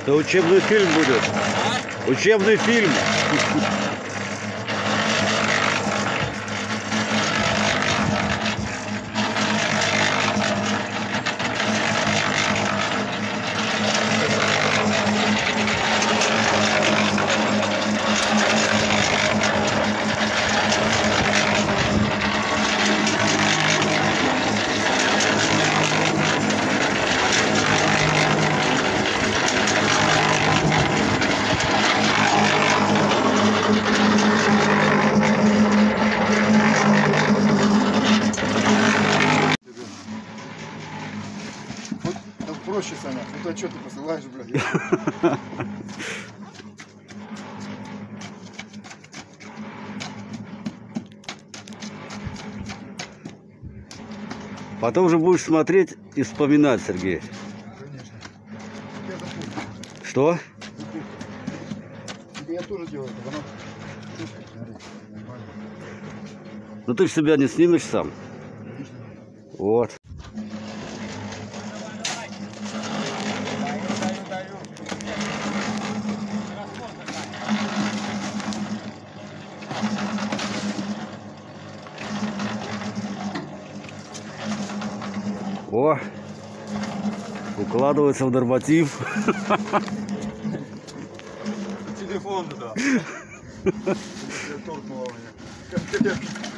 Это учебный фильм будет. Учебный фильм. Проще, Саня. Ну то что ты посылаешь, блядь? Потом уже будешь смотреть и вспоминать, Сергей. Конечно. Что? Я тоже делаю, потому Ну ты ж себя не снимешь сам. Вот. О, укладывается в норматив. телефон туда. Торкнуло меня.